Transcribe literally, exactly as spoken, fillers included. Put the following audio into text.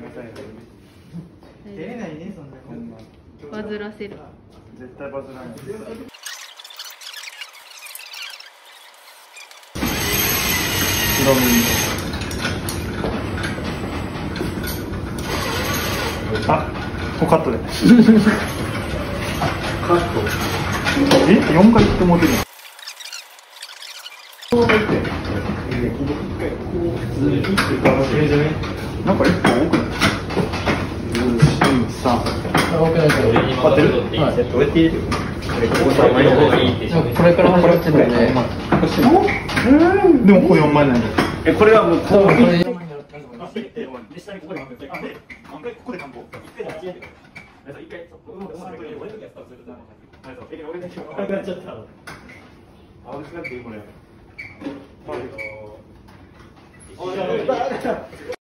出れないね、そんなほんま。 バズらせる。 絶対バズらない。白身。あ、ここカットで。カット。え、四回言っても出る。こう入って。なんか一個多くない？さあ。多くないですよ。合ってる？はい。どうやって入れてる？これから始まってるんで。でもここ四枚なんで。え、これはもうこう。これ四枚になるって感じ。で、下にここで満点。あ、で、満点ここで完歩。一回立ち上げて。一回、俺の時やったらそれとな。はい、そう。え、俺だけ分からなくなっちゃった。あ、俺使っていいこれ。はい。